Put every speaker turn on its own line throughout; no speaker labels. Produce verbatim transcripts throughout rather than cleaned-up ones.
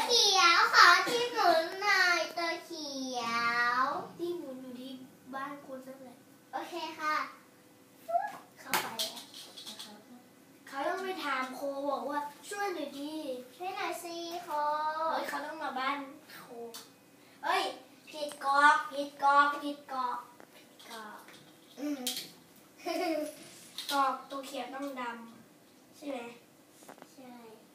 เขียวขอที่หมุนหน่อยตัวเขียวที่หมุนอยู่ที่บ้านคุณนั่นแหละโอเคค่ะเข้าไปแล้วเขาต้องไปถามโคบอกว่าช่วยหน่อยดิช่วยหน่อยสิโคเฮ้ยเขาต้องมาบ้านโคเอ้ยผิดกอกผิดกอกผิดกอกผิดกอกอืมกอกตัวเขียวต้องดำใช่ไหมใช่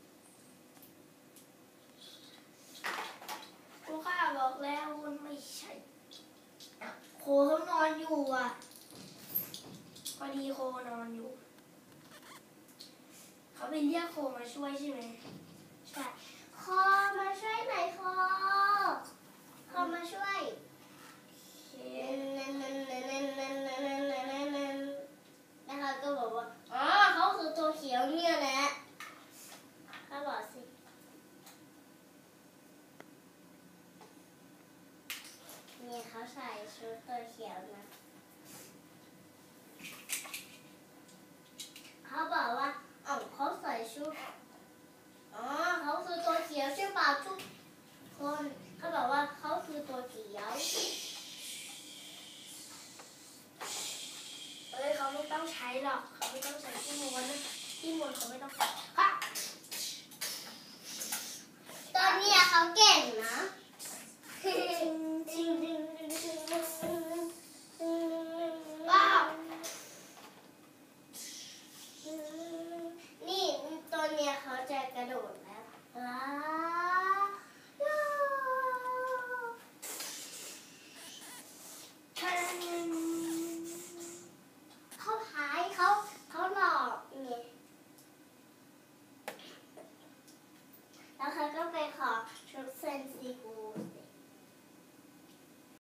กูข้าบอกแล้วมันไม่ใช่โคเขานอนอยู่อ่ะพอดีโคนอนอยู่เขาไปเรียกโคมาช่วยใช่ไหมใช่โคมาช่วยหน่อยโคโคมาช่วยแล้วเขาก็บอกว่าอ๋อเขาคือตัวเขียวเนี่ยแหละเขาบอกสิเนี่ยเขาใส่ชุดตัวเขียวนะเขาบอกว่าอ๋อเขาใส่ชุดอ๋อเขาคือตัวเขียวใช่เปล่าทุกคนเขาบอกว่าเขาคือตัวเขียวเอ้ยเขาไม่ต้องใช้หรอกเขาไม่ต้องใช้ที่ม้วนนะที่ม้วนเขาไม่ต้อง